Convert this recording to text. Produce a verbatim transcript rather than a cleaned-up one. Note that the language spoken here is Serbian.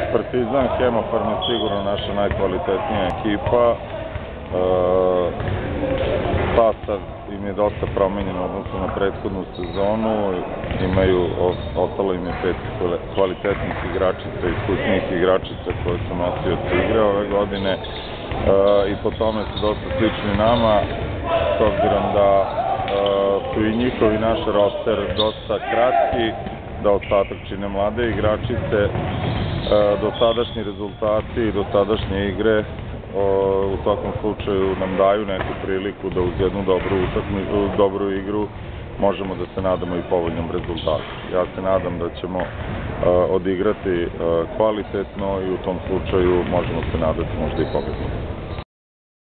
Partizan, Hemofarm je sigurno naša najkvalitetnija ekipa. E, sastav im je dosta promenjen u odnosu na prethodnu sezonu. Imaju, ostalo im je pet kvalitetnih igračica, iskusnijih igračica koje su nosioci igre ove godine. E, I po tome su dosta slični nama, s obzirom da e, su i njihovi naš roster dosta kratki, da ostatak čine mlade igračice. Dosadašnji rezultati i dosadašnje igre u svakom slučaju nam daju neku priliku da uz jednu dobru, dobru igru možemo da se nadamo i povoljnom rezultatu. Ja se nadam da ćemo odigrati kvalitetno i u tom slučaju možemo se nadati možda i pobedom.